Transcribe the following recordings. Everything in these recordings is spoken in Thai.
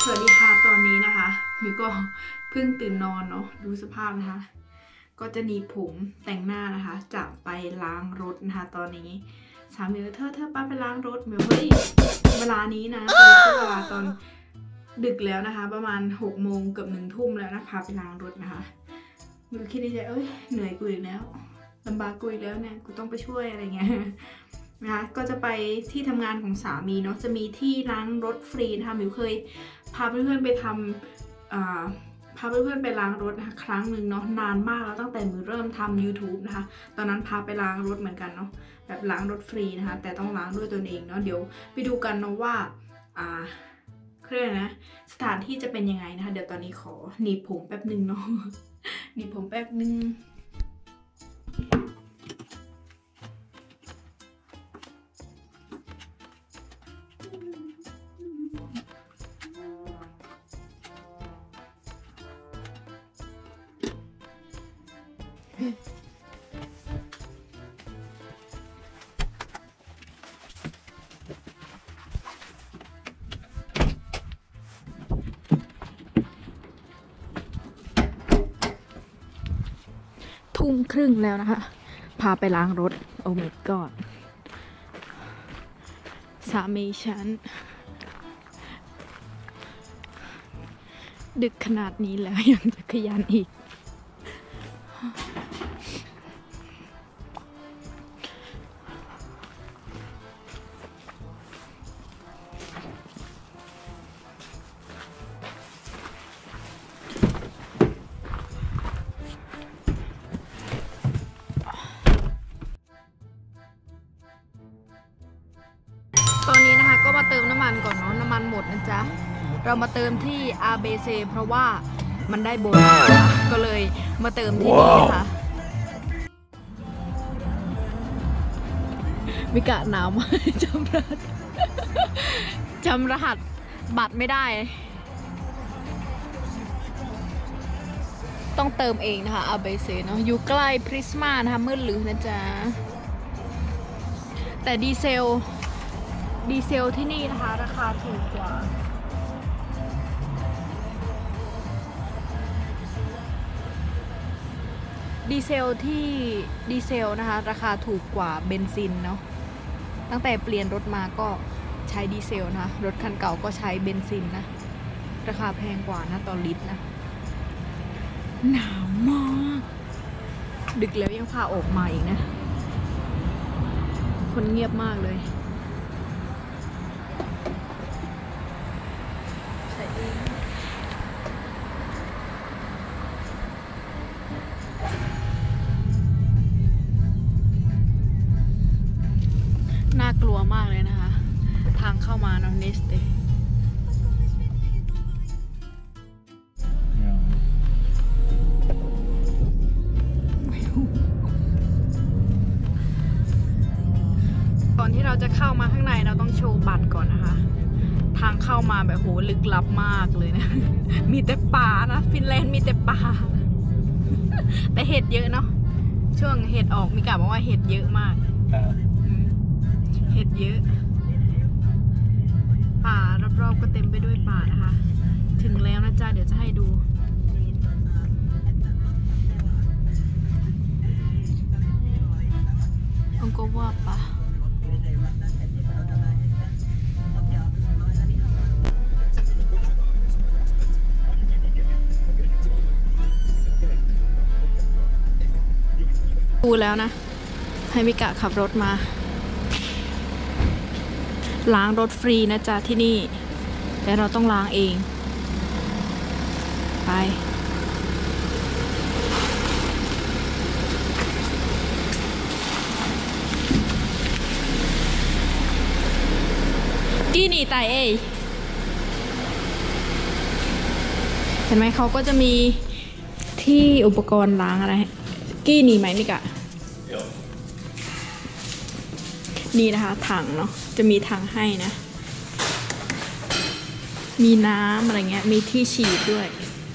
สวัสดีค่ะตอนนี้นะคะมิวก็เพิ่งตื่นนอนเนาะดูสภาพนะคะก็จะหนีผมแต่งหน้านะคะจะไปล้างรถนะคะตอนนี้สามีเธอป้าไปล้างรถมิวเฮ้ยเวลานี้นะตอนนี้ก็เวลาตอนดึกแล้วนะคะประมาณ6 โมงเกือบ1 ทุ่มแล้วนะพาไปล้างรถนะคะมิวคิดในใจเหนื่อยกูอีกแล้วลำบากกูอีกแล้วเนี่ยกูต้องไปช่วยอะไรเงี้ยนะคะก็จะไปที่ทำงานของสามีเนาะจะมีที่ล้างรถฟรีนะคะมิวเคยพาเพื่อนๆไปทำพาเพื่อนๆไปล้างรถนะคะครั้งหนึ่งเนาะนานมากแล้วตั้งแต่มิวเริ่มทำ YouTube นะคะตอนนั้นพาไปล้างรถเหมือนกันเนาะแบบล้างรถฟรีนะคะแต่ต้องล้างด้วยตนเองเนาะเดี๋ยวไปดูกันเนาะว่าเครื่องนะสถานที่จะเป็นยังไงนะคะเดี๋ยวตอนนี้ขอหนีบผมแป๊บหนึ่งเนาะหนีบผมแป๊บหนึ่งทุ่มครึ่งแล้วนะคะพาไปล้างรถโอ้ my god สามีฉันดึกขนาดนี้แล้วยังจะขยันอีกตอนนี้นะคะก็มาเติมน้ำมันก่อนเนาะน้ำมันหมดนะจ๊ะเรามาเติมที่ ABC เพราะว่ามันได้โบนัสก็เลยมาเติมที่นี่ค่ะมิกะหนาวมากจำรหัสบัตรไม่ได้ต้องเติมเองนะคะ ABC เนาะอยู่ใกล้พริสมานะคะมืดหรือนะจ๊ะแต่ดีเซลที่นี่นะคะราคาถูกกว่าดีเซลนะคะราคาถูกกว่าเบนซินเนาะตั้งแต่เปลี่ยนรถมาก็ใช้ดีเซลนะคะรถคันเก่าก็ใช้เบนซินนะราคาแพงกว่านะต่อลิตรนะหนาวมากดึกแล้วยังพาออกมาอีกนะคนเงียบมากเลยน่ากลัวมากเลยนะคะทางเข้ามาเนาะเนสเตก่อนที่เราจะเข้ามาข้างในเราต้องโชว์บัตรก่อนนะคะทางเข้ามาแบบโหลึกลับมากเลยนะมีแต่ป่านะฟินแลนด์มีแต่ป่าแต่เห็ดเยอะเนาะช่วงเห็ดออกมีกล่าวว่าเห็ดเยอะมากเห็ดเยอะป่ารอบๆก็เต็มไปด้วยป่านะคะถึงแล้วนะจ๊ะเดี๋ยวจะให้ดูองก็ว่าป่ะดูแล้วนะให้มิกะขับรถมาล้างรถฟรีนะจ๊ะที่นี่แต่เราต้องล้างเองไปกี่นี่ตายเห็นไหมเขาก็จะมีที่อุปกรณ์ล้างอะไรกี่นี่ไหมมิกะนี่นะคะถังเนาะจะมีถังให้นะมีน้ำอะไรเงี้ยมีที่ฉีดด้วย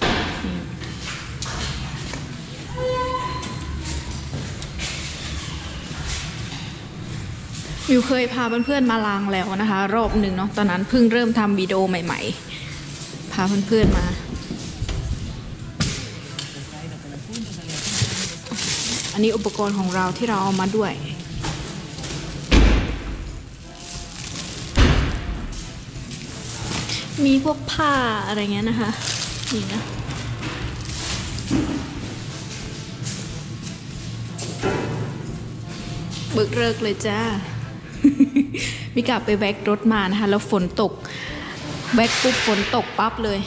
มิวเคยพาเพื่อนๆมาล้างแล้วนะคะรอบหนึ่งเนาะตอนนั้นเพิ่งเริ่มทำวิดีโอใหม่ๆพาเพื่อนๆมาอันนี้อุปกรณ์ของเราที่เราเอามาด้วยมีพวกผ้าอะไรเงี้ยนะคะนี่นะเบิกเลิกเลยจ้า มิกะไปแว็กรถมานะคะแล้วฝนตกแว็กปุ๊บฝนตกปั๊บเลย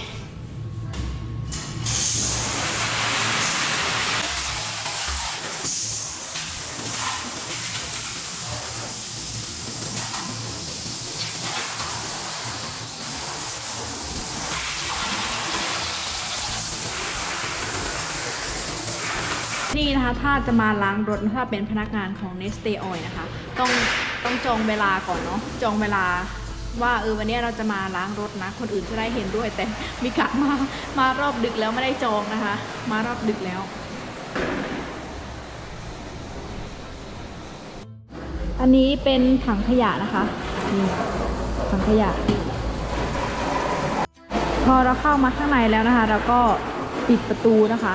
นี่นะคะถ้าจะมาล้างรถถ้าเป็นพนักงานของ Neste Oil นะคะต้องจองเวลาก่อนเนาะจองเวลาว่าวันนี้เราจะมาล้างรถนะคนอื่นจะได้เห็นด้วยแต่มีกะมารอบดึกแล้วไม่ได้จองนะคะมารอบดึกแล้วอันนี้เป็นถังขยะนะคะนี่ถังขยะพอเราเข้ามาข้างในแล้วนะคะเราก็ปิดประตูนะคะ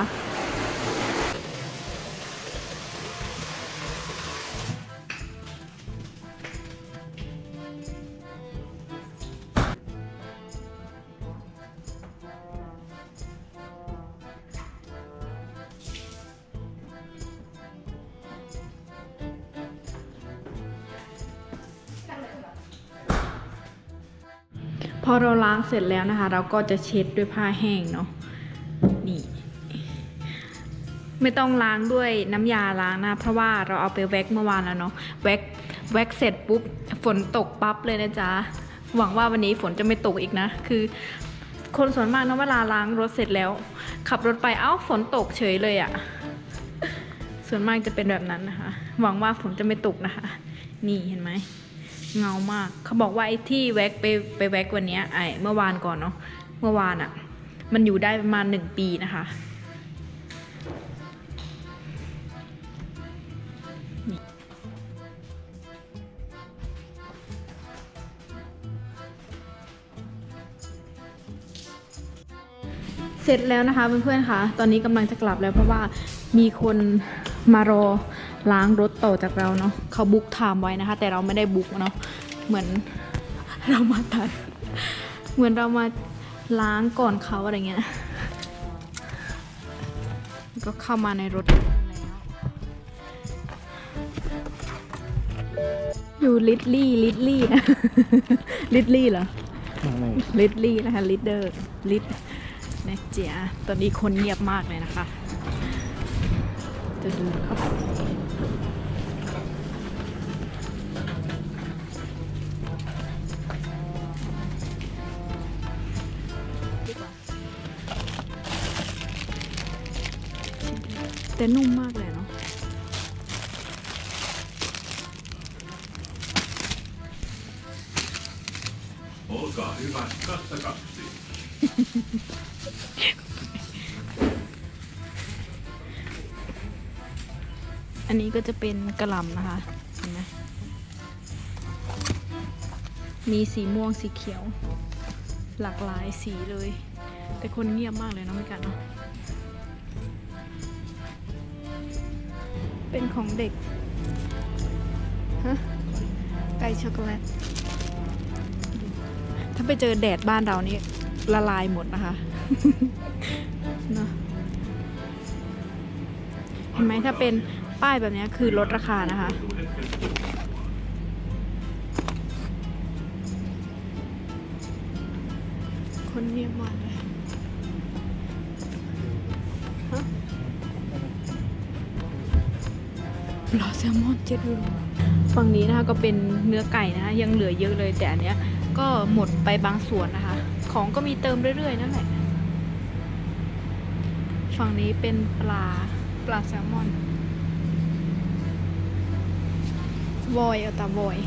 พอเราล้างเสร็จแล้วนะคะเราก็จะเช็ดด้วยผ้าแห้งเนาะนี่ไม่ต้องล้างด้วยน้ำยาล้างนะเพราะว่าเราเอาไปแว็กเมื่อวานแล้วเนาะแว็กเสร็จปุ๊บฝนตกปั๊บเลยนะจ๊ะหวังว่าวันนี้ฝนจะไม่ตกอีกนะคือคนส่วนมากนะเวลาล้างรถเสร็จแล้วขับรถไปฝนตกเฉยเลยอะส่วนมากจะเป็นแบบนั้นนะคะหวังว่าฝนจะไม่ตกนะคะนี่เห็นไหมเงามากเขาบอกว่าไอ้ที่แว็กไปแว็กวันนี้เมื่อวานก่อนเนาะเมื่อวานอ่ะมันอยู่ได้ประมาณ1 ปีนะคะเสร็จแล้วนะคะเพื่อนๆค่ะตอนนี้กำลังจะกลับแล้วเพราะว่ามีคนมารอล้างรถต่อจากเราเนาะเขาบุ๊กไทม์ไว้นะคะแต่เราไม่ได้บุ๊กเนาะเหมือนเรามาตัดเหมือนเรามาล้างก่อนเขาอะไรเงี้ยก็เข้ามาในรถแล้วอยู่ลิตลี่นะ ลิตลี่เหรอลิตลี่นะคะลิตเดอร์ลิตนะเจียตอนนี้คนเงียบมากเลยนะคะจะดูครับแต่นุ่มมากเลยเนาะ Olkaa hyvä, katsokaa. อันนี้ก็จะเป็นกระหล่ำนะคะเห็นไหมมีสีม่วงสีเขียวหลากหลายสีเลยแต่คนเงียบมากเลยเนาะไม่กันเนาะเป็นของเด็กฮะไก่ช็อกโกแลตถ้าไปเจอแดดบ้านเรานี่ละลายหมดนะคะเนาะเห็นไหมถ้าเป็นป้ายแบบนี้คือลดราคานะคะคนเงียบมากเลยปลาแซลมอน7 ยูโรฝั่งนี้นะคะก็เป็นเนื้อไก่นะคะยังเหลือเยอะเลยแต่อันเนี้ยก็หมดไปบางส่วนนะคะของก็มีเติมเรื่อยๆนั่นแหละฝั่งนี้เป็นปลาแซลมอนวอยเอาตาวอย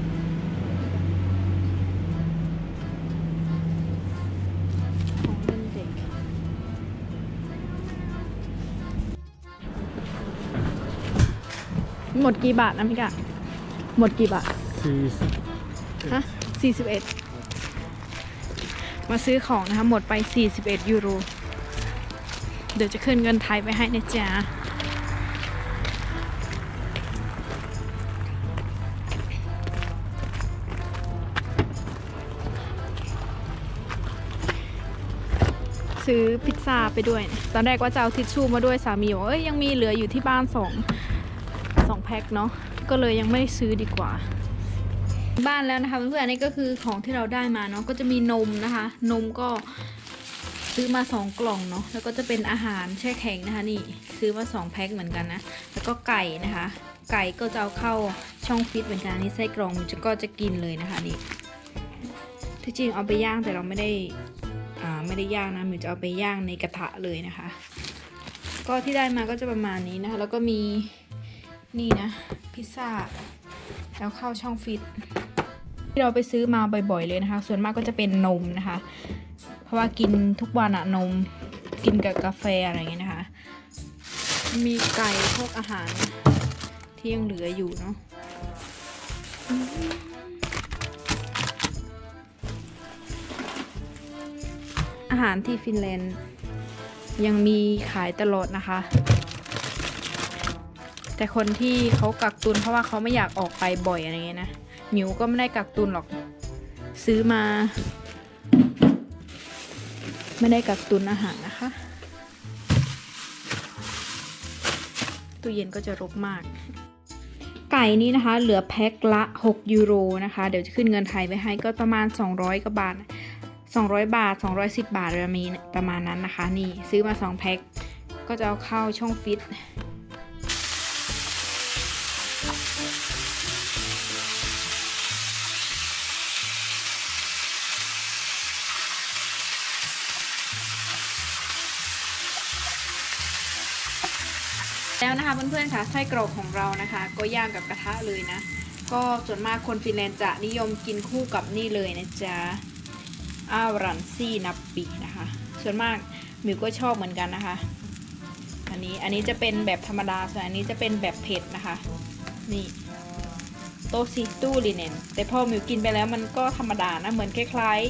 ของเล่นเด็กหมดกี่บาทนะพี่กะหมดกี่บาทฮะ41 มาซื้อของนะคะหมดไป41 ยูโรเดี๋ยวจะขึ้นเงินไทยไปให้นะจ๊ะซื้อพิซซ่าไปด้วยนะตอนแรกว่าจะเอาทิชชู่มาด้วยสามีบอกยังมีเหลืออยู่ที่บ้าน2แพ็คเนาะก็เลยยังไม่ได้ซื้อดีกว่าบ้านแล้วนะคะเพื่อนๆอันนี้ก็คือของที่เราได้มาเนาะก็จะมีนมนะคะนมก็ซื้อมา2 กล่องเนาะแล้วก็จะเป็นอาหารแช่แข็งนะคะนี่ซื้อมา2 แพ็คเหมือนกันนะแล้วก็ไก่นะคะไก่ก็จะเอาเข้าช่องฟิตเหมือนกันนี่ไส้กรองก็จะกินเลยนะคะนี่ที่จริงเอาไปย่างแต่เราไม่ได้ย่างนะมิวจะเอาไปย่างในกระทะเลยนะคะก็ที่ได้มาก็จะประมาณนี้นะคะแล้วก็มีนี่นะพิซซ่าแล้วเข้าช่องฟิตที่เราไปซื้อมาบ่อยๆเลยนะคะส่วนมากก็จะเป็นนมนะคะเพราะว่ากินทุกวันอะนมกินกับกาแฟอะไรอย่างเงี้ยนะคะมีไก่พวกอาหารที่ยังเหลืออยู่เนาะอาหารที่ฟินแลนด์ยังมีขายตลอดนะคะแต่คนที่เขากักตุนเพราะว่าเขาไม่อยากออกไปบ่อยอะไรเงี้ยนะมิวก็ไม่ได้กักตุนหรอกซื้อมาไม่ได้กักตุนอาหารนะคะตู้เย็นก็จะรกมากไก่นี้นะคะเหลือแพ็คละ6 ยูโรนะคะเดี๋ยวจะขึ้นเงินไทยไปให้ก็ประมาณ200 กว่าบาท200 บาท210 บาทประมาณนั้นนะคะนี่ซื้อมา2 แพ็คก็จะเอาเข้าช่องฟิตแล้วนะคะเพื่อนๆค่ะไส้กรอกของเรานะคะก็ย่างกับกระทะเลยนะก็ส่วนมากคนฟินแลนด์จะนิยมกินคู่กับนี่เลยนะจ๊ะอารันซี่นับปีนะคะส่วนมากมิวก็ชอบเหมือนกันนะคะอันนี้จะเป็นแบบธรรมดาส่วนอันนี้จะเป็นแบบเผ็ดนะคะนี่โตซิตูลิเนนแต่พอมิวกินไปแล้วมันก็ธรรมดานะเหมือนคล้าย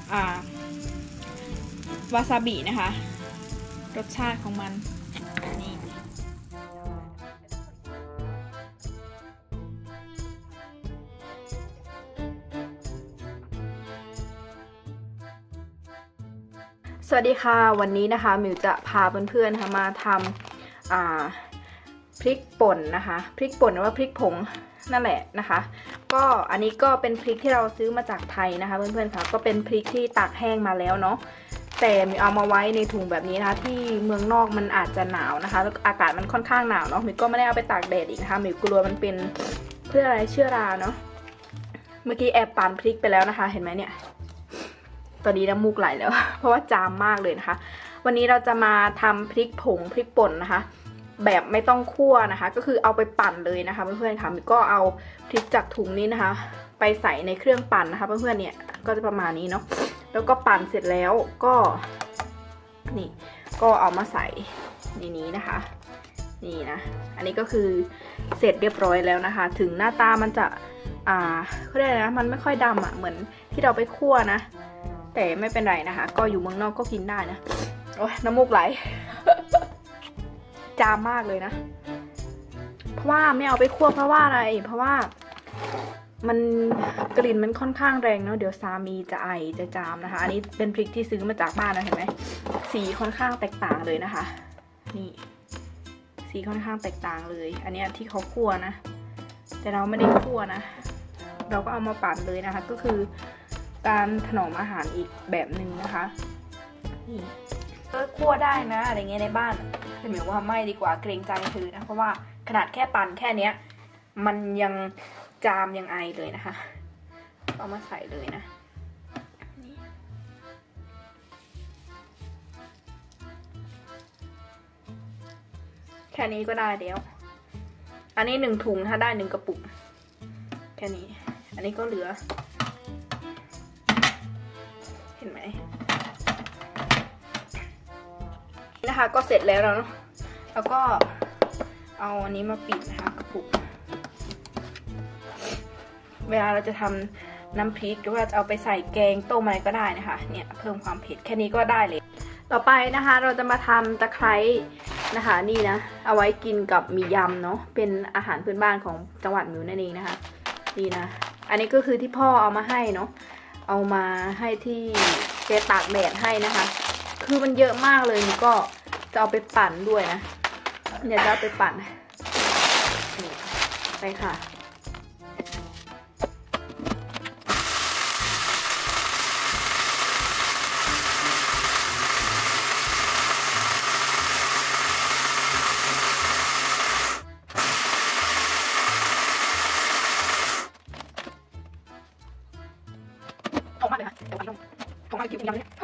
ๆวาซาบินะคะรสชาติของมันนี่สวัสดีค่ะวันนี้นะคะมิวจะพาเพื่อนๆมาทำพริกป่นนะคะพริกป่นหรือว่าพริกผงนั่นแหละนะคะก็อันนี้ก็เป็นพริกที่เราซื้อมาจากไทยนะคะเพื่อนๆค่ะก็เป็นพริกที่ตากแห้งมาแล้วเนาะแต่มิวเอามาไว้ในถุงแบบนี้นะคะที่เมืองนอกมันอาจจะหนาวนะคะแล้วอากาศมันค่อนข้างหนาวเนาะมิวก็ไม่ได้เอาไปตากแดดอีกนะคะมิวกลัวมันเป็นเพื่ออะไรเชื้อราเนาะเมื่อกี้แอบปั่นพริกไปแล้วนะคะเห็นไหมเนี่ยตอนนี้น้ำมูกไหลแล้วเพราะว่าจามมากเลยนะคะวันนี้เราจะมาทำพริกผงพริกป่นนะคะแบบไม่ต้องคั่วนะคะก็คือเอาไปปั่นเลยนะคะเพื่อนๆค่ะมิก็เอาพริกจากถุงนี้นะคะไปใส่ในเครื่องปั่นนะคะเพื่อนๆเนี่ยก็จะประมาณนี้เนาะแล้วก็ปั่นเสร็จแล้วก็นี่ก็เอามาใส่ในนี้นะคะนี่นะอันนี้ก็คือเสร็จเรียบร้อยแล้วนะคะถึงหน้าตามันจะเขาเรียกอะไรนะมันไม่ค่อยดำเหมือนที่เราไปคั่วนะแต่ไม่เป็นไรนะคะก็อยู่เมืองนอกก็กินได้นะโอ้ยน้ำมูกไหล จามมากเลยนะเพราะว่าไม่เอาไปคั่วเพราะว่าอะไรเพราะว่ามันกลิ่นมันค่อนข้างแรงเนาะเดี๋ยวสามีจะไอจะจามนะคะอันนี้เป็นพริกที่ซื้อมาจากบ้านนะเห็นไหมสีค่อนข้างแตกต่างเลยนะคะนี่สีค่อนข้างแตกต่างเลยอันนี้ที่เขาคั่วนะแต่เราไม่ได้คั่วนะเราก็เอามาปั่นเลยนะคะก็คือการถนอมอาหารอีกแบบหนึ่งนะคะนี่ก็คั่วได้นะอะไรเงี้ยในบ้านแต่หมายว่าไม่ดีกว่าเกรงใจเธอนะเพราะว่าขนาดแค่ปั่นแค่เนี้ยมันยังจามยังไอเลยนะคะเอามาใส่เลยนะแค่นี้ก็ได้แล้วอันนี้1 ถุงถ้าได้1 กระปุกแค่นี้อันนี้ก็เหลือเห็นไหมนะคะก็เสร็จแล้วเนาะแล้วก็เอาอันนี้มาปิดนะคะกระปุกเวลาเราจะทำน้ำพริกหรือว่าจะเอาไปใส่แกงต้มอะไรก็ได้นะคะเนี่ยเพิ่มความเผ็ดแค่นี้ก็ได้เลยต่อไปนะคะเราจะมาทำตะไคร้นะคะนี่นะเอาไว้กินกับหมี่ยำเนาะเป็นอาหารพื้นบ้านของจังหวัดมิวนั่นเองนะคะนี่นะอันนี้ก็คือที่พ่อเอามาให้เนาะเอามาให้ที่แกตากแดดให้นะคะคือมันเยอะมากเลยนี่ก็จะเอาไปปั่นด้วยนะเนี่ยจะเอาไปปั่นไปค่ะถงมากเลยค่ะเดี๋ยวถงมากกินยำเลย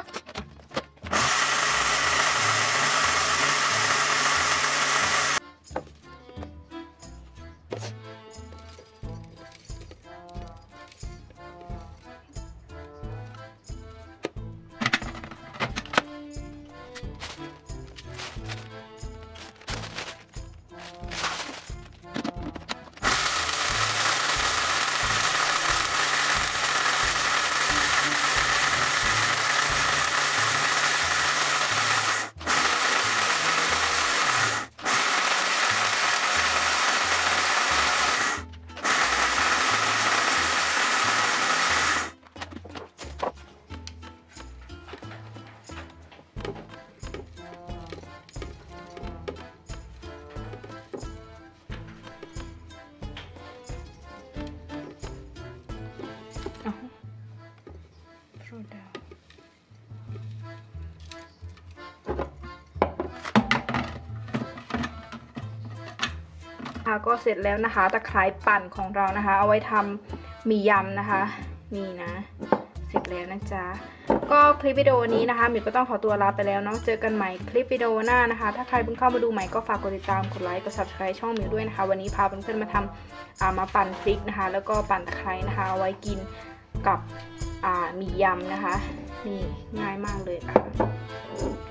ก็เสร็จแล้วนะคะตะไคร้ปั่นของเรานะคะเอาไว้ทำหมี่ยำนะคะนี่นะเสร็จแล้วนะจ๊ะก็คลิปวิดีโอนี้นะคะมิวก็ต้องขอตัวลาไปแล้วเนาะเจอกันใหม่คลิปวิดีโอหน้านะคะถ้าใครเพิ่งเข้ามาดูใหม่ก็ฝากกดติดตามกดไลค์กด subscribe ช่องมิวด้วยนะคะวันนี้พาเพื่อนๆมาทำมาปั่นพริกนะคะแล้วก็ปั่นตะไคร้นะคะเอาไว้กินกับหมี่ยำนะคะนี่ง่ายมากเลยค่ะ